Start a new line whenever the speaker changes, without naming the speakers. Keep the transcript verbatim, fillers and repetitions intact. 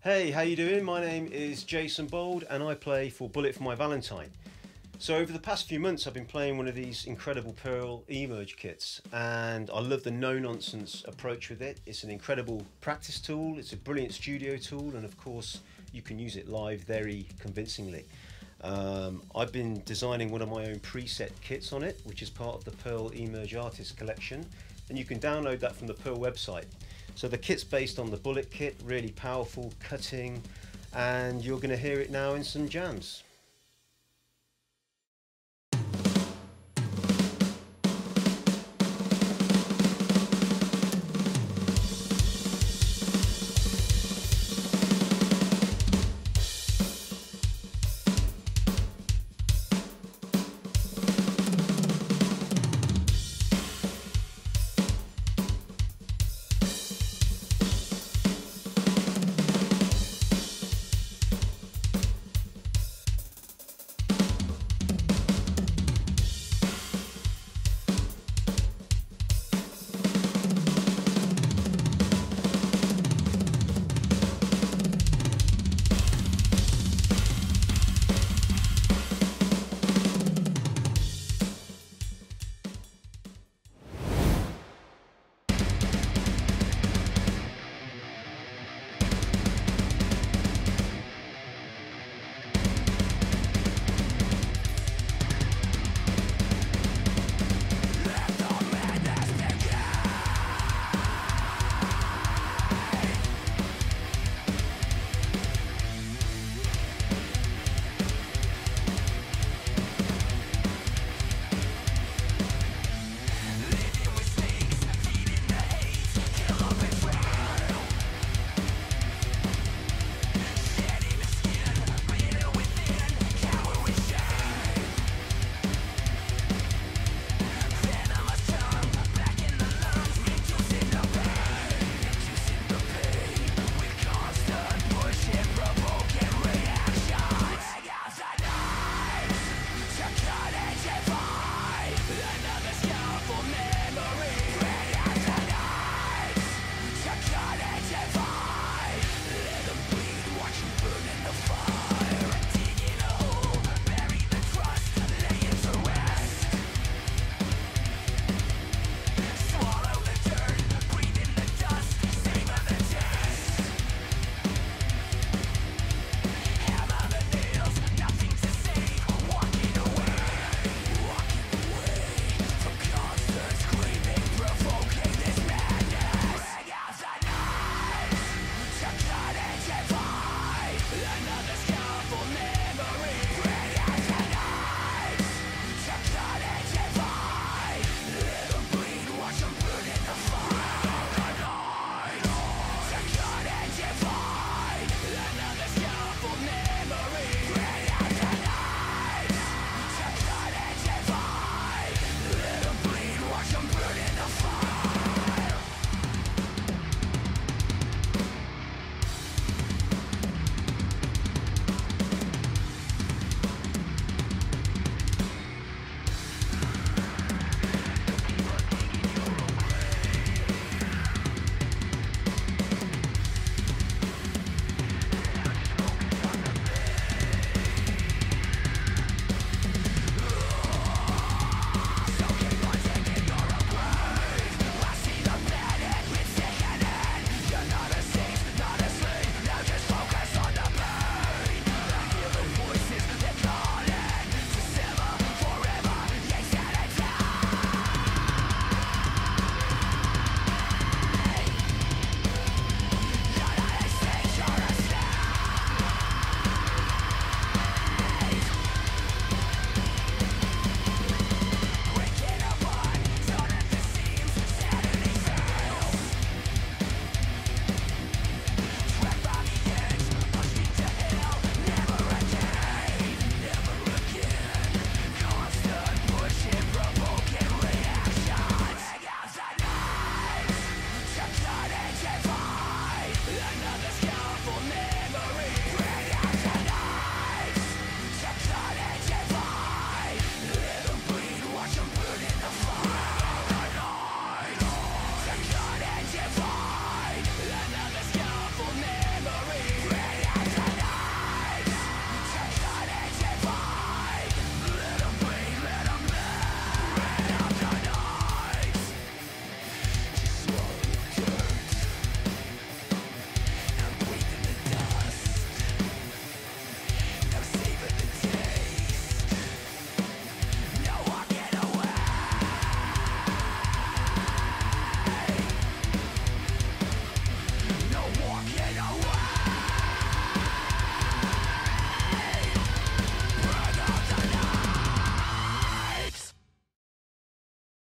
Hey, how you doing? My name is Jason Bold and I play for Bullet For My Valentine. So over the past few months I've been playing one of these incredible Pearl eMerge kits, and I love the no-nonsense approach with it. It's an incredible practice tool, it's a brilliant studio tool, and of course you can use it live very convincingly. Um, I've been designing one of my own preset kits on it, which is part of the Pearl eMerge Artist Collection, and you can download that from the Pearl website. So the kit's based on the Bullet kit, really powerful, cutting, and you're going to hear it now in some jams.